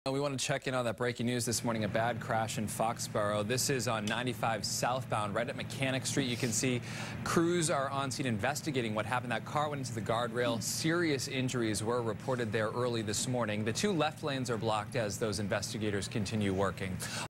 We want to check in on that breaking news this morning, a bad crash in Foxboro. This is on 95 southbound, right at Mechanic Street. You can see crews are on scene investigating what happened. That car went into the guardrail. Serious injuries were reported there early this morning. The two left lanes are blocked as those investigators continue working.